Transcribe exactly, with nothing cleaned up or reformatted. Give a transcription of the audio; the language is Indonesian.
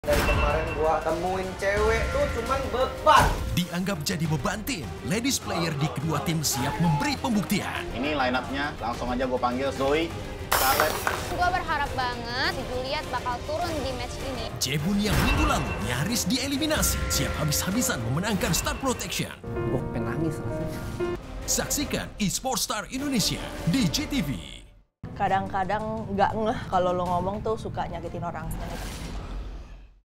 Dari kemarin gua temuin cewek tuh cuman beban. Dianggap jadi beban tim, ladies player di kedua tim siap memberi pembuktian. Ini line up-nya, langsung aja gue panggil Zoe, Scarlett. Gue berharap banget si Juliet bakal turun di match ini. Jebun yang minggu lalu nyaris dieliminasi, siap habis-habisan memenangkan Star Protection. Gue pengen nangis rasanya. Saksikan eSports Star Indonesia di J T V. Kadang-kadang nggak ngeh kalau lo ngomong tuh suka nyakitin orang.